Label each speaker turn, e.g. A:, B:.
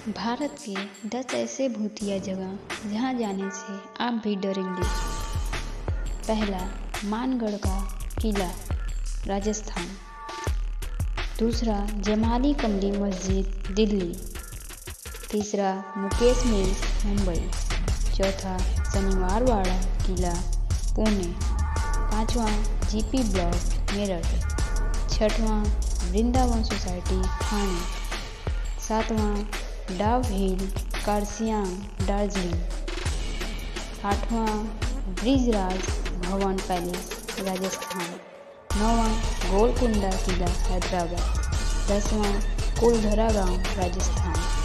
A: भारत के 10 ऐसे भूतिया जगह जहां जाने से आप भी डरेंगे। पहला, मानगढ़ का किला, राजस्थान। दूसरा, जमाली कमली मस्जिद, दिल्ली। तीसरा, मुकेश मिल्स, मुंबई। चौथा, शनिवार वाड़ा किला, पुणे। पांचवा, जीपी ब्लॉक, मेरठ। छठवां, वृंदावन सोसाइटी, ठाणे। सातवां, डाव हिल, कारसियांग, दार्जिलिंग। आठवां, ब्रिजराज भवन पैलेस, राजस्थान। नौवां, गोलकुंडा किला, हैदराबाद। 10वां, कुलधरा गांव, राजस्थान।